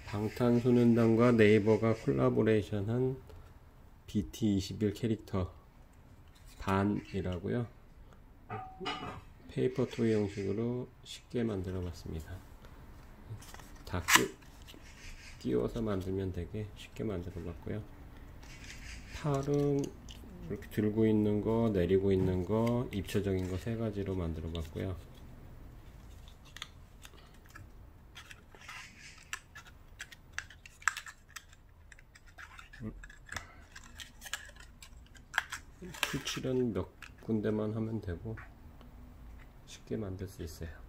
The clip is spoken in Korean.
방탄소년단과 네이버가 콜라보레이션한 BT21 캐릭터 반이라고요. 페이퍼 토이 형식으로 쉽게 만들어 봤습니다. 다 끼워서 만들면 되게 쉽게 만들어 봤고요. 팔은 이렇게 들고 있는 거, 내리고 있는 거, 입체적인 거 세 가지로 만들어 봤고요. 풀칠은 몇 군데만 하면 되고 쉽게 만들 수 있어요.